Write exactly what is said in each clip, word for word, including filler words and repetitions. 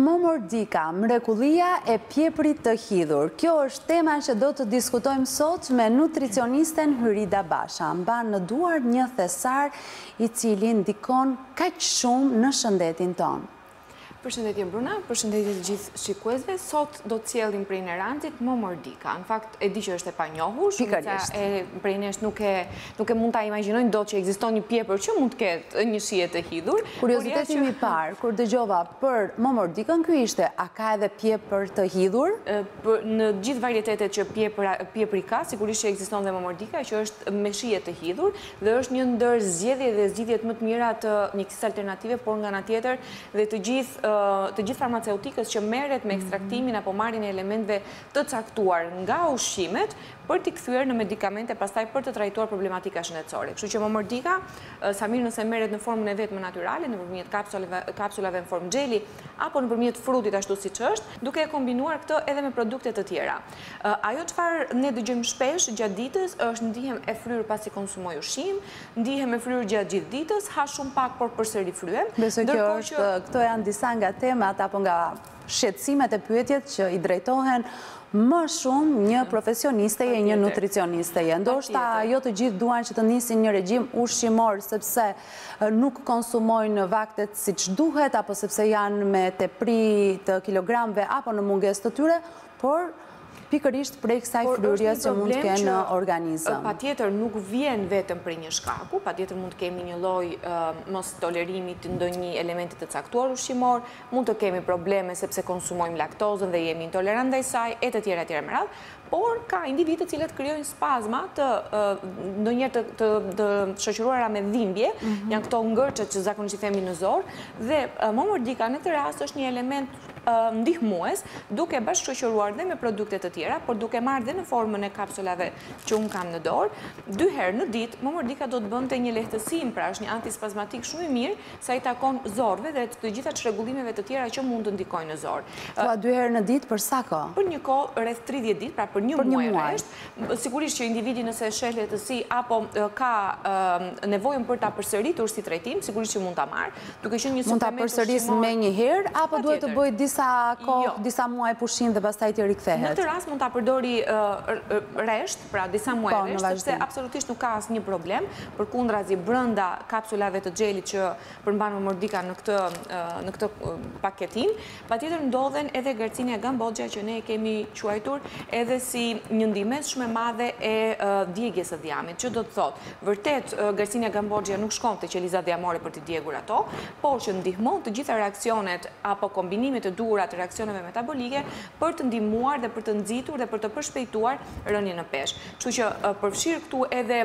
Momordika, mrekullia e pjeprit të hidhur. Kjo është tema që do të diskutojmë sot me nutricionisten Hyrida Basha. Mban në duar një thesar i cili ndikon kaq shumë në shëndetin tonë. Përshëndetje Bruna, përshëndetje të gjithë shikuesve. Sot do të sjellim prej Nerantit Momordika. Në fakt e di që është e panjohur, shumica e prej nesh nuk e nuk e mund ta imagjinojnë dot që ekziston një pjepër që mund të ketë një shije të hidhur. Kurioziteti i parë kur dëgjova për Momordikën, ky ishte, a ka edhe pjepër të hidhur? Në gjithë varietetet që pjepri ka, sigurisht që ekziston dhe Momordika, që është me shije të hidhur dhe është një ndër zgjedhje dhe zgjidhjet më të mira të mjekësisë alternative, por nga ana tjetër dhe të gjithë të gjithë farmaceutikës që merret me ekstraktimin apo marrjen e elementeve të caktuar nga ushqimet për t'i kthyer në medikamente, pastaj për të trajtuar problematika shëndetësore. Kështu që Momordika, sa mirë nëse merret në formën e vet më natyrale, nëpërmjet kapsulave, kapsulave në formë xheli apo nëpërmjet frutit ashtu siç është, duke e kombinuar këtë edhe me produkte të tjera. Ajo çfarë ne dëgjojmë shpesh gjatë ditës është ndihem e fryrë pasi konsumoj ushqim, ndihem e fryrë gjatë gjithë ditës, ha shumë pak por përsëri fryem. Besoj kjo është, këto janë disa nga temat apo nga shqetësimet e pyetjet që i drejtohen më shumë një profesioniste e një nutricioniste. Ndoshta jo të gjithë duan që të nisin një regjim ushqimor sepse nuk konsumojnë vaktet siç duhet apo sepse janë me tepri të kilogramëve apo në mungesë të tyre, por pikërisht prej kësaj fryrjes që mund të kenë në organizëm. Patjetër nuk vjen vetëm prej një shkaku, patjetër mund të kemi një lloj mos tolerimi të ndonjë elementi të caktuar ushqimor, mund të kemi probleme sepse konsumojmë laktozën dhe jemi intolerant ndaj saj, e të tjera etj me radhë, por ka individë të cilët krijojnë spazma të ndonjëherë të të shoqëruara me dhimbje, janë këto ngërçet që zakonisht i themi në zor, dhe Momordika në këtë rast është një element ndihmues, duke bashkëshoqëruar dhe me produkte të tjera, por duke marrë dhe në formën e kapsulave që unë kam në dorë, dy herë në ditë, Momordika do të bënte një lehtësim, pra është një antispazmatik shumë i mirë, sa i takon zorëve dhe të gjitha çrregullimeve të tjera që mund të ndikojnë në zor. Thua dy herë në ditë për sa kohë? Për një kohë rreth tridhjetë ditë, pra për një muaj rresht. Sigurisht që individi nëse sheh lehtësi apo ka nevojën për ta përsëritur si trajtim, sigurisht që mund ta marr, duke qenë një suplement. Mund ta përsërisë me një herë apo duhet të bëj disa kohë, disa muaj pushim dhe pastaj të rikthehet? Në këtë rast mund ta përdori rresht, pra disa muaj rresht, sepse absolutisht nuk ka asnjë problem. Përkundrazi brenda kapsulave të xhelit që përmban Momordika në këtë në këtë paketim, patjetër ndodhen edhe Garcinia gambogia që ne e kemi quajtur edhe si një ndihmës shumë e madhe e djegjes së dhjamit, që do të thotë, vërtet Garcinia gambogia nuk shkon te qeliza dhjamore për të djegur ato, por që ndihmon të gjitha reaksionet apo kombinimet e duhura të reaksioneve metabolike për të ndihmuar dhe për të nxitur dhe për të përshpejtuar rënien në peshë. Kështu që përfshir këtu edhe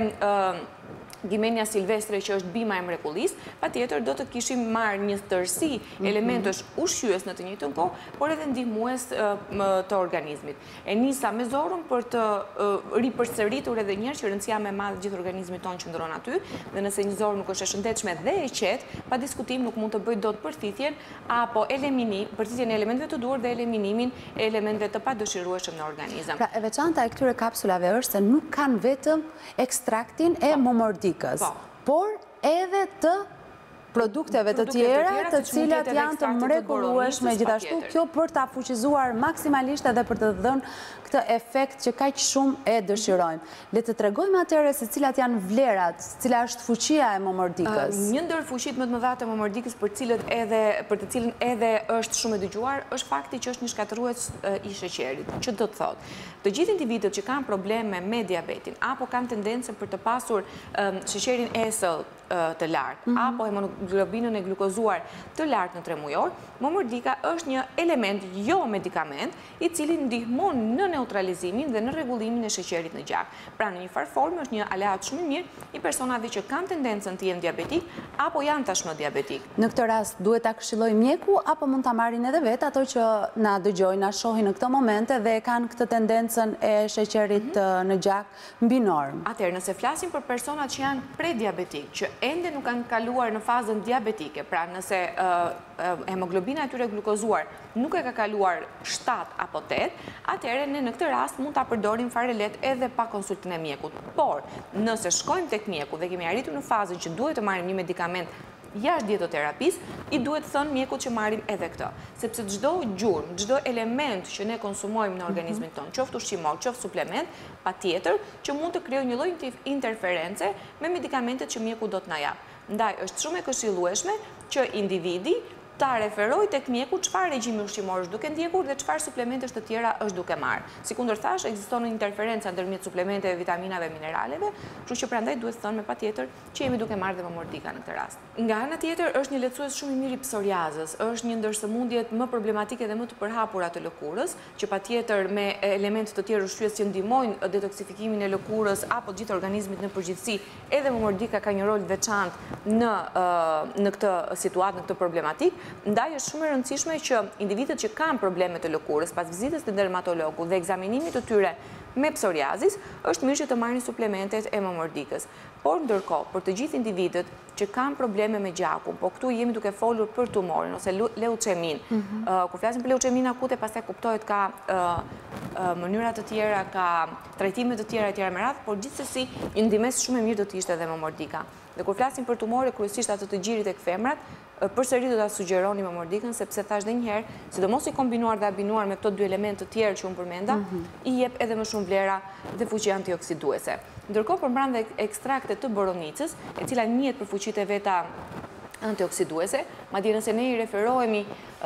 Gimenia silvestre që është bima e mrekullisë, patjetër do të kishim marrë një tërësi elementësh ushqyes në të njëjtën kohë, por edhe ndihmues të organizmit. E nisa me zorun për të ripërsëritur edhe një herë që rëndësia më e madhe gjithë organizmit tonë qëndron aty, dhe nëse një zorë nuk është e shëndetshme dhe e qetë, pa diskutim nuk mund të bëjë dot përthithjen apo eliminim, përthithjen e elementeve të duhur dhe eliminimin e elementeve të padëshirueshëm në organizëm. Pra e veçanta e këtyre kapsulave është se nuk kanë vetëm ekstraktin e Momordikës, por edhe të produkteve të tjera të cilat janë të mrekullueshme gjithashtu, kjo për ta fuqizuar maksimalisht edhe për të dhënë këtë efekt që kaq shumë e dëshirojmë. Le të tregojmë atëherë se cilat janë vlerat, cila është fuqia e Momordikës. Një ndër fuqitë më të mëdha të Momordikës për cilët edhe për të cilën edhe është shumë e dëgjuar, është fakti që është një shkatërues i sheqerit. Që do të thotë, të gjithë individët që kanë probleme me diabetin apo kanë tendencën për të pasur sheqerin esëll të lartë, apo hemoglobinën e glukozuar të lartë në tre mujor, Momordika është një element, jo medikament, i cili ndihmon në neutralizimin dhe në rregullimin e sheqerit në gjak. Pra në një farë formë është një aleat shumë i mirë i personave që kanë tendencën të jenë diabetik apo janë tashmë diabetik. Në këtë rast duhet ta këshilloj mjeku apo mund ta marrin edhe vetë ato që na dëgjojnë, na shohin në këtë momente dhe kanë këtë tendencën e sheqerit në gjak mbi normë? Atëherë, nëse flasim për personat që janë prediabetik, që ende nuk kanë kaluar në fazën diabetike, pra nëse hemoglobina e tyre glukozuar nuk e ka kaluar shtat apo tet, atëherë ne në këtë rast mund ta përdorim fare lehtë edhe pa konsultimin e mjekut. Por, nëse shkojmë tek mjeku dhe kemi arritur në fazën që duhet të marrim një medikament jashtë dietoterapisë, i duhet thënë mjekut që marrim edhe këtë. Sepse çdo gjurmë, çdo element që ne konsumojmë në organizmin tonë, qoftë ushqimor, qoftë suplement, patjetër që mund të krijojë një lloj interference me medikamentet që mjeku do të na jap. Ndaj është shumë e këshillueshme që individi ta referoj tek mjeku çfarë regjimi ushqimor është duke ndjekur dhe çfarë suplementesh të tjera është duke marrë. Sikundër thash, ekziston një interferencë ndërmjet suplementeve, vitaminave, mineraleve, kështu që prandaj duhet thënë me patjetër që jemi duke marrë dhe memordika në këtë rast. Nga ana tjetër, është një lehtësues shumë i mirë i psoriazës, është një ndër sëmundjet më problematike dhe më të përhapura të lëkurës, që patjetër me elemente të tjerë ushqyes që ndihmojnë detoksifikimin e lëkurës apo gjithë organizmit në përgjithësi, edhe memordika ka një rol veçantë në në këtë situatë, në këtë problematikë. Ndaj është shumë e rëndësishme që individët që kanë probleme të lëkurës pas vizitës të dermatologu dhe ekzaminimit të tyre me psoriazis, është mirë që të marrin suplementet e memordikës. Por ndërkohë, për të gjithë individët që kanë probleme me gjakun, po këtu jemi duke folur për tumorin ose leucemin. Kur flasim për leucemin akute, pastaj kuptohet ka mënyra të tjera, ka trajtime të tjera e tjera me radhë, por gjithsesi një ndihmës shumë e mirë do të ishte edhe memordika. Dhe kur flasim për tumore, kryesisht ato të gjirit e femrat, përsëri do ta sugjeroni memordikën, sepse thash edhe një herë, sidomos i kombinuar dhe abinuar me këto dy elementë të tjerë që unë përmenda, i jep edhe më shumë vlera dhe fuqi antioksiduese. Ndërkohë përmbran dhe ekstrakte të boronicës, e cila njihet për fuqitë e veta antioksiduese, madje nëse ne i referohemi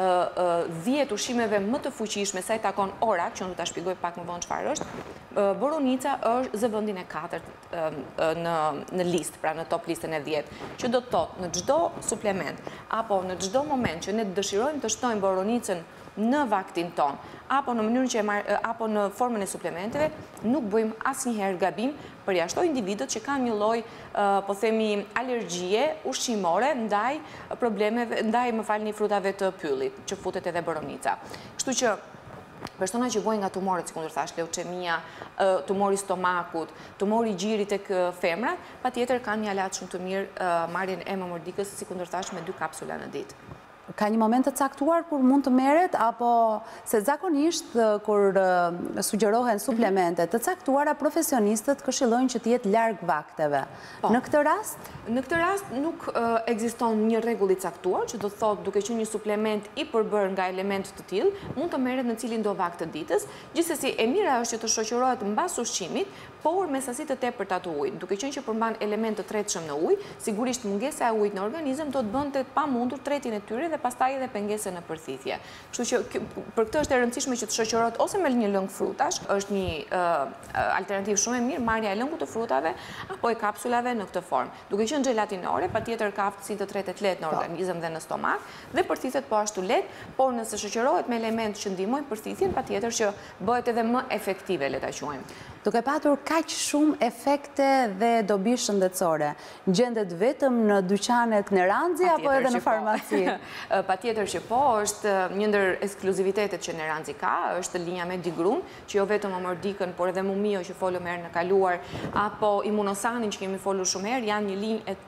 dhjetë ushqimeve më të fuqishme sa i takon orak, që unë do ta shpjegoj pak më vonë çfarë është, boronica është zë vendin e katërt në në listë, pra në top listën e dhjetë, që do të thotë në çdo suplement apo në çdo moment që ne dëshirojmë të shtojmë boronicën në vaktin ton, apo në mënyrën që e marr, apo në formën e suplementeve, nuk bëjmë asnjëherë gabim përjashtoj individët që kanë një lloj, po themi, alergjie ushqimore ndaj problemeve, ndaj më falni frutave të pyllit, që futet edhe boronica. Kështu që persona që vojnë nga tumoret, sikur thash, leucemia, tumori stomakut, tumori i gjirit tek femrat, patjetër kanë një alat shumë të mirë marrjen e memordikës, sikur thash, me dy kapsula në ditë. Ka një moment të caktuar kur mund të merret, apo se zakonisht kur sugjerohen suplemente të caktuara, profesionistët këshillojnë që të jetë larg vakteve. Në këtë rast? Në këtë rast nuk ekziston një rregull i caktuar, që do të thotë duke qenë një suplement i përbërë nga elementë të tillë, mund të merret në cilin do vakt të ditës. Gjithsesi, e mira është që të shoqërohet mbas ushqimit, por me sasi të tepërta të ujit. Duke qenë që përmban element të tretshëm në ujë, sigurisht mungesa e ujit në organizëm do të bënte pamundur tretjen e tyre dhe pastaj edhe pengesën në përthithje. Kështu që për këtë është e rëndësishme që të shoqërohet ose me një lëng frutash, është një alternativë shumë e mirë, marrja e lëngut të frutave apo e kapsulave në këtë formë. Duke qenë gelatinore, patjetër ka aftësi të tretet lehtë në organizëm dhe në stomak dhe përthithet po ashtu lehtë, por nëse shoqërohet me elementë që ndihmojnë përthithjen, patjetër që bëhet edhe më efektive, le ta quajmë. Duke patur kaq shumë efekte dhe dobi shëndetësore, gjendet vetëm në dyqanet në Neranzi apo edhe në farmaci? Patjetër që po, është një ndër ekskluzivitetet që Neranzi ka, është linja me Digrum, që jo vetëm memordikën, por edhe Mumio që folëm herë në kaluar, apo Immunosanin që kemi folur shumë herë, janë një linjë e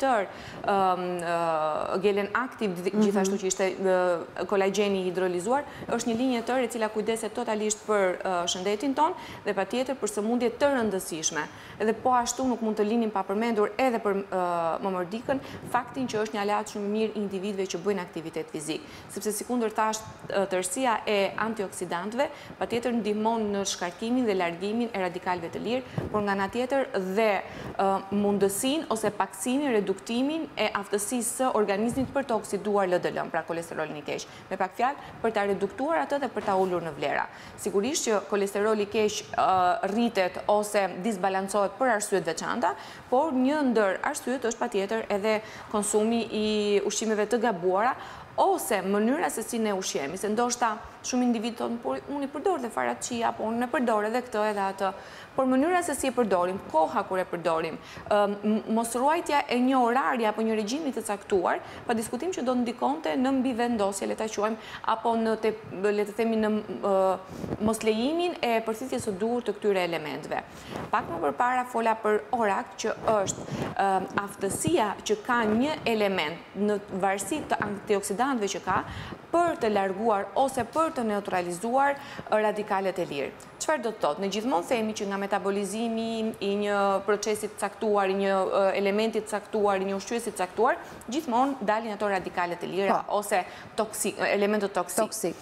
tërë Gelen Active, gjithashtu që ishte kolagjeni hidrolizuar, është një linjë e tërë e cila kujdeset totalisht për shëndetin ton dhe patjetër për sëmundje të rëndësishme. Edhe po ashtu nuk mund të linim pa përmendur edhe për memordikën faktin që është një aleat shumë mirë individëve që bëjnë aktivitet fizik. Sepse sikundër thash, tërësia e antioksidantëve patjetër ndihmon në shkarkimin dhe largimin e radikalëve të lirë, por nga ana tjetër dhe mundësinë ose paksimin, reduktimin e aftësisë së organizmit për të oksiduar L D L-n, pra kolesterolin i keq. Me pak fjalë, për ta reduktuar atë dhe për ta ulur në vlera. Sigurisht që kolesteroli i keq rritet ose disbalancohet për arsye të veçanta, por një ndër arsyet është patjetër edhe konsumi i ushqimeve të gabuara ose mënyra se si ne ushqemi, se ndoshta shumë individ thonë, por unë i përdor dhe faracia, po unë e përdor edhe këtë edhe atë. Por mënyra se si e përdorim, koha kur e përdorim, mos ruajtja e një orari apo një regjimi të caktuar, pa diskutim që do të ndikonte në mbivendosje, le ta quajmë, apo në le të themi në moslejimin e përthithjes së duhur të këtyre elementeve. Pak më përpara fola për orak, që është aftësia që ka një element në varësi të antioksidantë antioksidantëve që ka për të larguar ose për të neutralizuar radikalet e lirë. Çfarë do të thotë? Ne gjithmonë themi që nga metabolizimi i një procesit caktuar, i një elementit caktuar, i një ushqyesit caktuar, gjithmonë dalin ato radikalet e lira ose elementët toksik.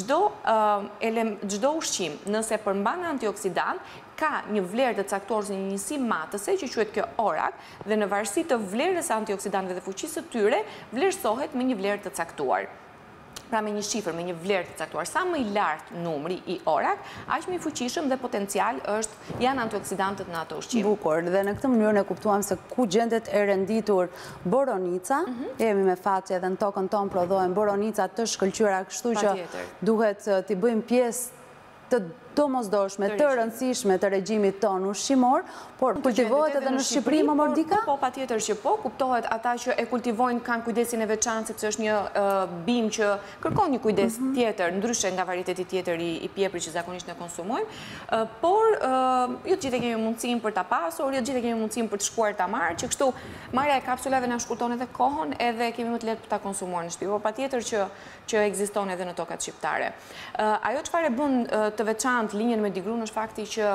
Çdo ushqim, nëse përmban antioksidant, ka një vlerë të caktuar ose një njësi matëse që quhet kjo orak, dhe në varësi të vlerës antioksidantëve dhe fuqisë së tyre, vlerësohet me një vlerë të caktuar. Pra me një shifër, me një vlerë të caktuar. Sa më i lartë numri i orak, aq më i fuqishëm dhe potencial është janë antioksidantët në ato ushqim. Bukur, dhe në këtë mënyrë ne kuptuam se ku gjendet e renditur boronica, jemi me faqe dhe në tokën tonë prodhohen boronica të shkëlqyera, kështu që duhet t'i bëjmë pjesë të domosdoshme, të rëndësishme të regjimit tonë ushqimor, por kultivohet edhe në Shqipëri më mordika? Po, pa tjetër që po, kuptohet ata që e kultivojnë kanë kujdesin e veçantë, sepse është një bim që kërkon një kujdes tjetër, ndryshe nga varieteti tjetër i pjeprit që zakonisht ne konsumojmë, por jo të gjithë e kemi mundësinë për ta pasur, jo të gjithë e kemi mundësinë për të shkuar ta marrë, që kështu marrja e kapsulave na shkurton edhe kohën, edhe kemi më të lehtë për ta konsumuar në shtëpi, por patjetër që që ekziston edhe në tokat shqiptare. Ajo çfarë bën të veçantë linjën me digru është fakti që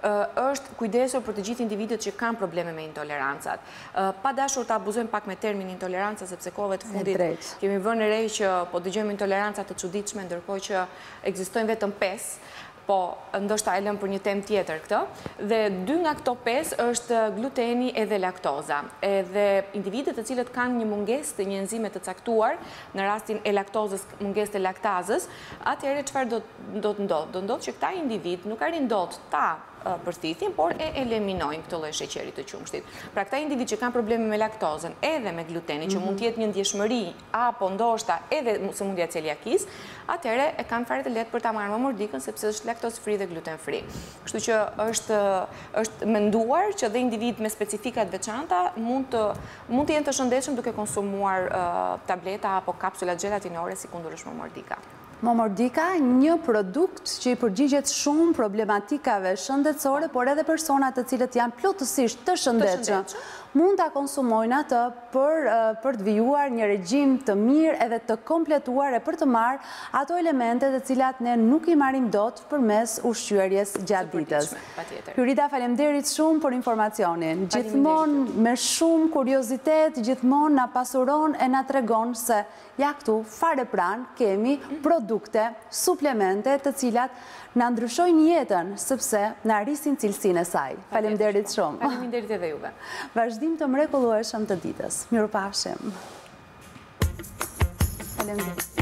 është kujdesur për të gjithë individët që kanë probleme me intolerancat. Pa dashur të abuzojmë pak me termin intoleranca, sepse kohëve të fundit kemi vënë re që po dëgjojmë intolerancat të çuditshme, ndërkohë që ekzistojnë vetëm pesë, po ndoshta e lëm për një temë tjetër këtë, dhe dy nga këto pesë është gluteni edhe laktoza. Edhe individët të cilët kanë një mungesë të një enzime të caktuar, në rastin e laktozës, mungesë të laktazës, atëherë çfarë do të ndodhë? Do ndodhë që këta individ nuk arrin dot ta përthithin, por e eliminojnë këtë lloj sheqerit të qumshtit. Pra këta individ që kanë probleme me laktozën edhe me gluteni, që mund të jetë një ndjeshmëri apo ndoshta edhe sëmundja e celiakisë, atëherë e kanë fare të lehtë për ta marrë momordikën sepse është laktoz free dhe gluten free. Kështu që është është menduar që dhe individ me specifika të veçanta mund të mund të jenë të shëndetshëm duke konsumuar tableta apo kapsula gelatinore si kundër është momordika. Momordika, një produkt që i përgjigjet shumë problematikave shëndetësore, por edhe personat të cilët janë plotësisht të shëndetshëm, mund ta konsumojnë atë për për të vijuar një regjim të mirë edhe të kompletuar e për të marrë ato elemente të cilat ne nuk i marrim dot përmes ushqyerjes gjatë ditës. Hyrida, faleminderit shumë për informacionin. Gjithmonë me shumë kuriozitet, gjithmonë na pasuron e na tregon se ja këtu fare pranë kemi produkte, suplemente të cilat na ndryshojnë jetën, sepse na rrisin cilësinë e saj. Faleminderit shumë. Faleminderit edhe juve. Vazhdim të mrekullueshëm të ditës. Mirupafshim. Faleminderit.